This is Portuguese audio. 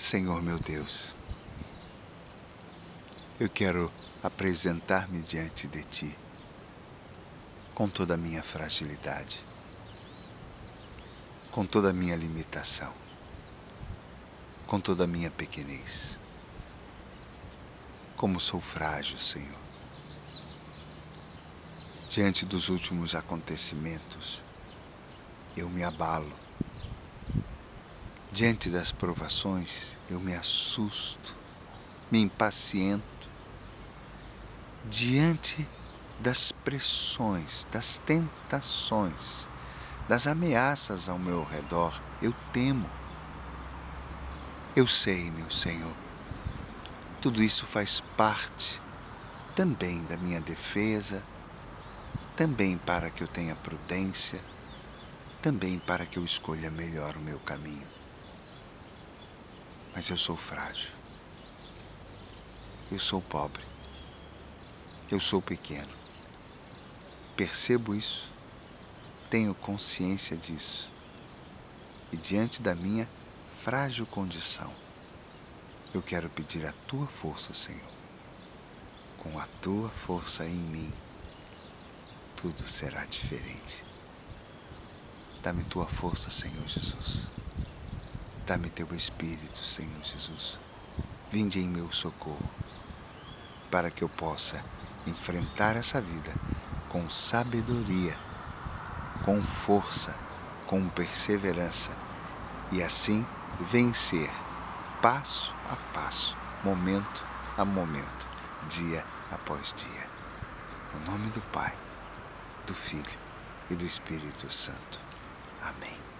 Senhor meu Deus, eu quero apresentar-me diante de Ti com toda a minha fragilidade, com toda a minha limitação, com toda a minha pequenez. Como sou frágil, Senhor. Diante dos últimos acontecimentos, eu me abalo. Diante das provações, eu me assusto, me impaciento. Diante das pressões, das tentações, das ameaças ao meu redor, eu temo. Eu sei, meu Senhor, tudo isso faz parte também da minha defesa, também para que eu tenha prudência, também para que eu escolha melhor o meu caminho. Mas eu sou frágil, eu sou pobre, eu sou pequeno. Percebo isso, tenho consciência disso. E diante da minha frágil condição, eu quero pedir a Tua força, Senhor. Com a Tua força em mim, tudo será diferente. Dá-me Tua força, Senhor Jesus. Dá-me Teu Espírito, Senhor Jesus. Vinde em meu socorro, para que eu possa enfrentar essa vida com sabedoria, com força, com perseverança e assim vencer passo a passo, momento a momento, dia após dia. No nome do Pai, do Filho e do Espírito Santo. Amém.